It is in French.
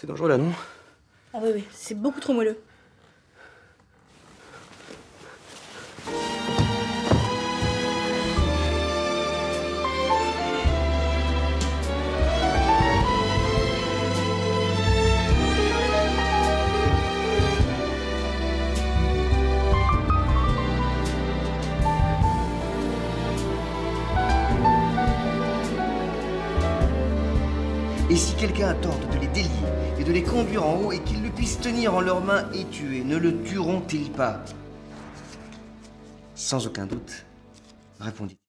C'est dangereux là, non? Ah oui, oui, c'est beaucoup trop moelleux. Et si quelqu'un a tort de les délier et de les conduire en haut et qu'ils le puissent tenir en leurs mains et tuer, ne le tueront-ils pas? Sans aucun doute, répondit.